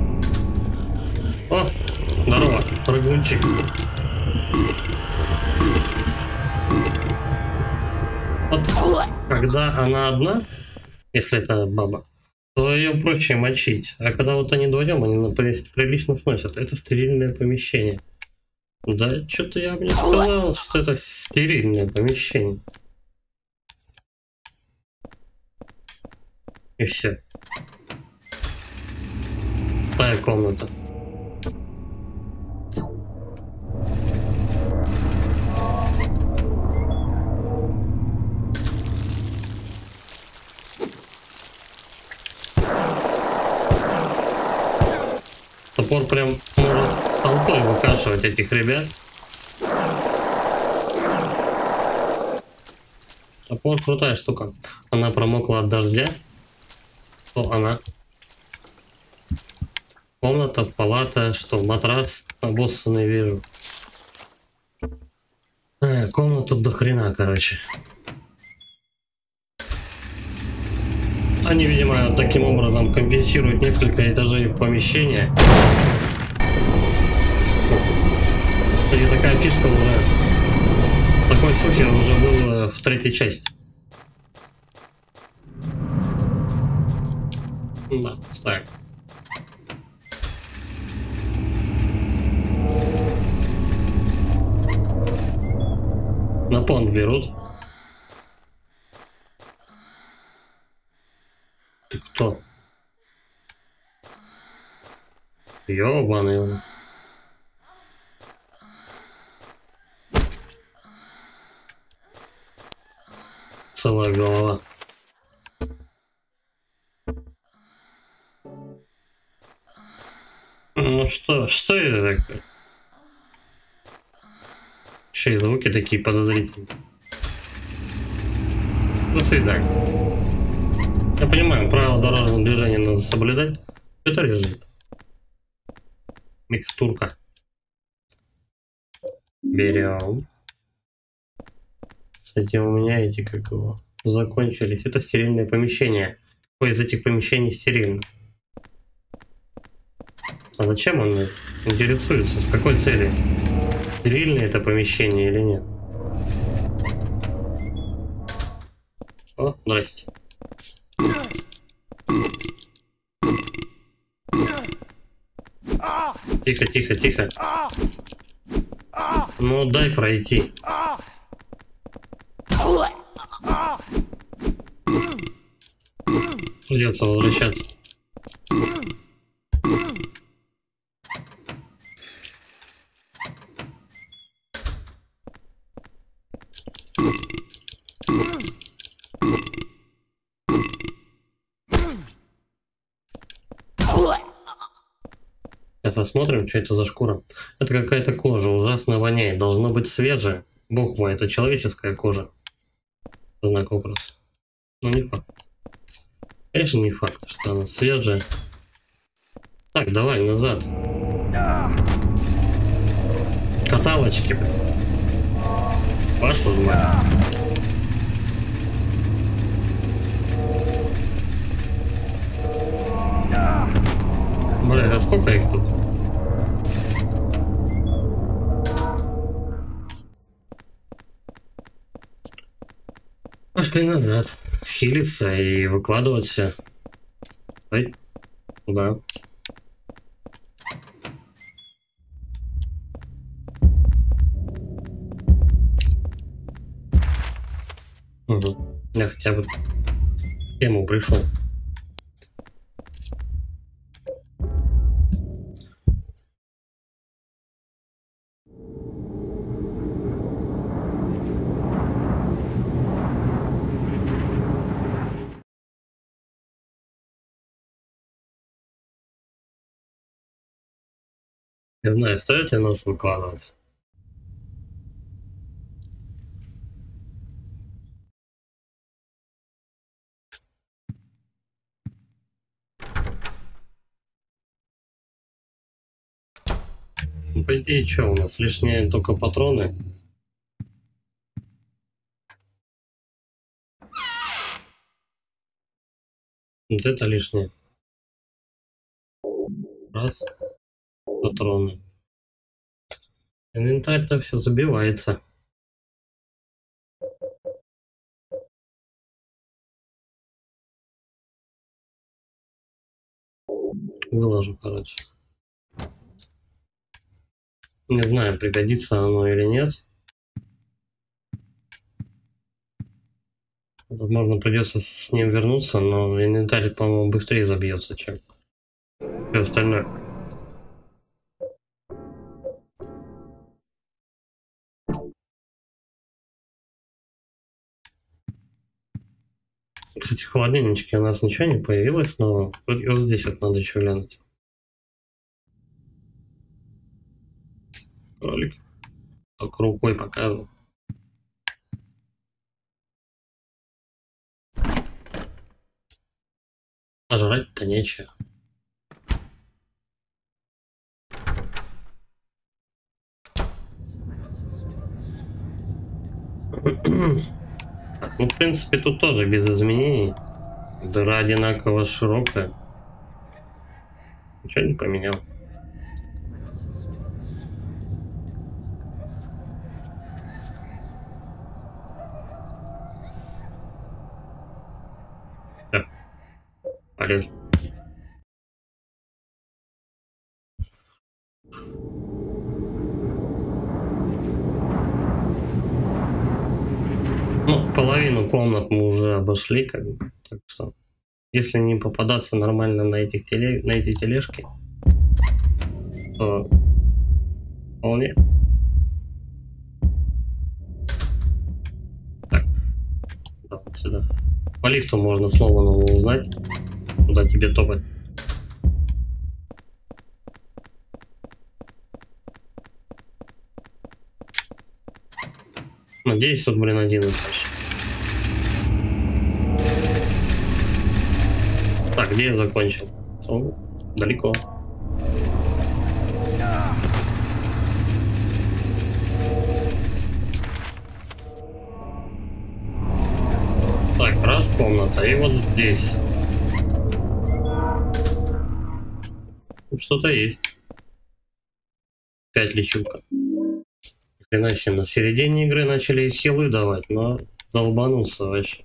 О, здорово, прыгунчик. Вот вот когда она одна, если это баба, то ее проще мочить. А когда вот они вдвоем, они на прилично сносят. Это стерильное помещение. Да, что-то я бы не сказал, что это стерильное помещение. И все. Вторая комната. Топор прям может толпой выкашивать этих ребят. Топор крутая штука. Она промокла от дождя. Что она? Комната, палата, что, матрас обоссанный вижу. А, комнат тут до хрена, короче. Они, видимо, таким образом компенсируют несколько этажей помещения. И такая фишка уже... Такой шухер уже был в третьей части. Да, так. На понт берут. Ты кто? Ёбаный. Целая голова. Ну что, что это такое? Еще и звуки такие подозрительные. До свидания. Я понимаю, правила дорожного движения надо соблюдать. Это режет. Микстурка. Берем. Кстати, у меня эти, как его, закончились. Это стерильное помещение. Какое из этих помещений стерильно? А зачем он интересуется? С какой целью? Стерильное это помещение или нет? О, здрасте. Тихо, тихо, тихо. Ну, дай пройти. Придется возвращаться. Сейчас осмотрим, что это за шкура. Это какая-то кожа, ужасно воняет. Должно быть свежая. Бог мой, это человеческая кожа. Знак вопрос. Ну, не факт. Конечно, не факт, что она свежая. Так, давай, назад. Каталочки. Вашу ж мать. Бля, а сколько их тут? Пошли назад. Хилиться и выкладывать все. Ой, да. Угу. Я хотя бы к тему пришел. Не знаю, стоит ли нож выкладывать. Ну, по идее, что у нас? Лишние только патроны. Вот это лишнее. Раз. Патроны. Инвентарь-то все забивается. Выложу, короче. Не знаю, пригодится оно или нет. Возможно, придется с ним вернуться, но инвентарь, по-моему, быстрее забьется, чем все остальное. Кстати, в холодильничке у нас ничего не появилось, но вот, вот здесь вот надо еще глянуть. Ролик. Только рукой показывал. А жрать-то нечего. Ну, в принципе, тут тоже без изменений. Дыра одинаково широкая. Ничего не поменял. Да. Полезно. Ну, половину комнат мы уже обошли, как бы. Так что, если не попадаться нормально на этих теле, на эти тележки, то вполне. Так, да, вот сюда. По лифту можно сломанного узнать, куда тебе топать. Надеюсь, тут, блин, один этаж. Так, где я закончил? О, далеко. Так, раз комната, и вот здесь. Что-то есть. Пять лечилка. Иначе на середине игры начали хилы давать, но долбанулся вообще.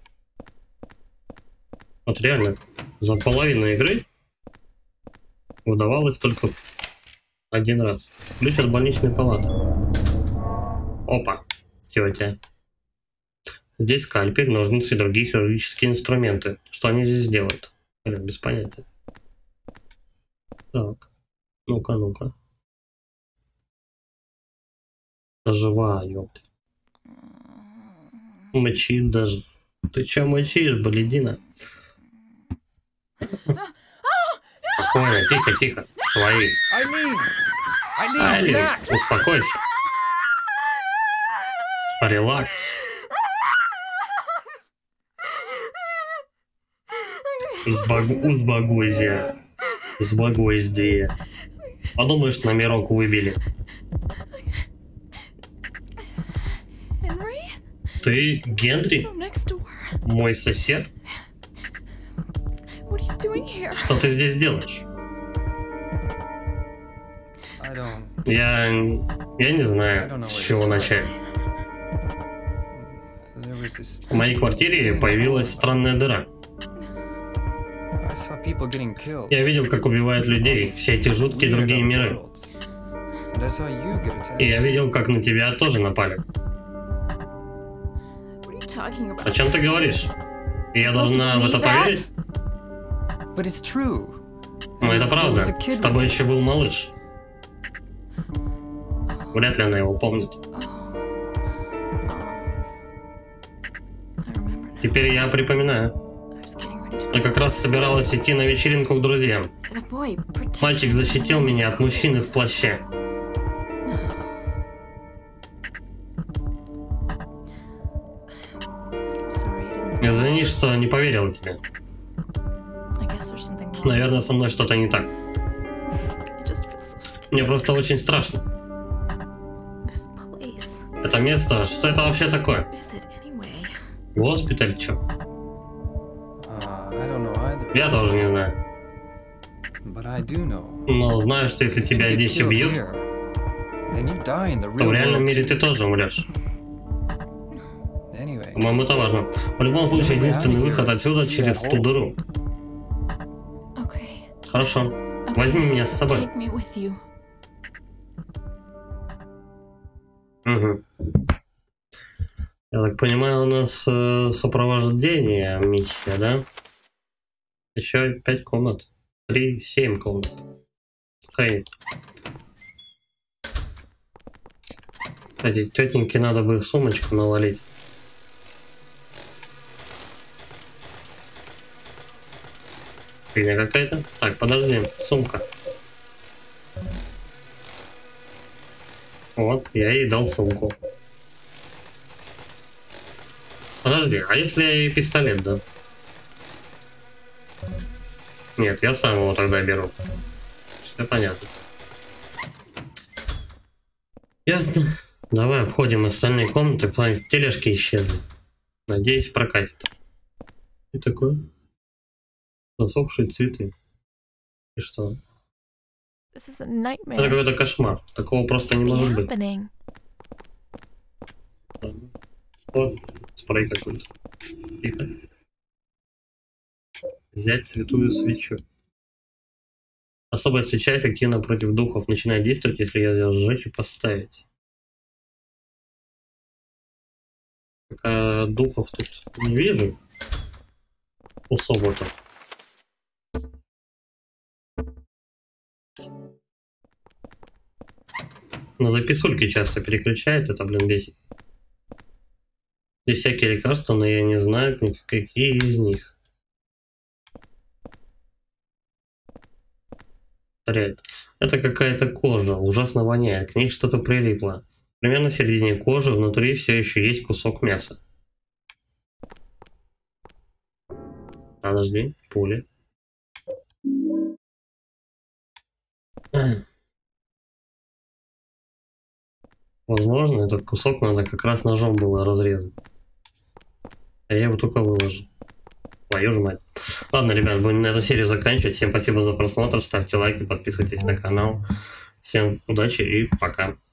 Вот реально, за половину игры выдавалось только один раз. Ключ от больничной палаты. Опа, тетя. Здесь скальпель, ножницы и другие хирургические инструменты. Что они здесь делают? Блин, без понятия. Так, ну-ка, ну-ка. Жива, ёпта. Мочит даже. Ты чё мочишь, блядина? Спокойно, тихо, тихо. Свои. Айлин, успокойся. Релакс. Узбагуйся. Сбагуйся. Подумаешь, номерок выбили. Ты Генри? Мой сосед? Что ты здесь делаешь? Я... Я не знаю, с чего начать. В моей квартире появилась странная дыра. Я видел, как убивают людей, все эти жуткие другие миры. И я видел, как на тебя тоже напали. О чем ты говоришь? Я должна в это поверить? Но это правда. С тобой еще был малыш. Вряд ли она его помнит. Теперь я припоминаю. Я как раз собиралась идти на вечеринку к друзьям. Мальчик защитил меня от мужчины в плаще. Извини, что не поверила тебе. Наверное, со мной что-то не так. Мне просто очень страшно. Это место, что это вообще такое? Госпиталь, чё? Я тоже не знаю. Но знаю, что если тебя здесь убьют, то в реальном мире ты тоже умрешь. По-моему, это важно. В любом случае, единственный выход отсюда через ту дыру. Хорошо. Возьми меня с собой. Угу. Я так понимаю, у нас э, сопровождение миссия, да? Еще пять комнат. Три, семь комнат. Хрень. Кстати, тетеньке надо бы сумочку навалить. Фигня какая-то. Так, подожди, сумка. Вот, я ей дал сумку. Подожди, а если я ей пистолет дам? Нет, я сам его тогда беру. Все понятно. Ясно. Давай обходим остальные комнаты. Тележки исчезли. Надеюсь, прокатит. И такое. Засохшие цветы. И что? Это какой-то кошмар. Такого просто не может быть. Вот, спрей какой-то. Тихо. Взять святую свечу. Особая свеча эффективно против духов начинает действовать, если ее сжечь и поставить. Пока духов тут не вижу. Особо-то. На записульки часто переключает, это, блин, бесит. Здесь всякие лекарства, но я не знаю, какие из них. Это какая-то кожа, ужасно воняет, к ней что-то прилипло. Примерно в середине кожи внутри все еще есть кусок мяса. Подожди, пули. Возможно, этот кусок надо как раз ножом было разрезать. А я его только выложу. Твою ж мать. Ладно, ребят, будем на эту серию заканчивать. Всем спасибо за просмотр. Ставьте лайки, подписывайтесь на канал. Всем удачи и пока.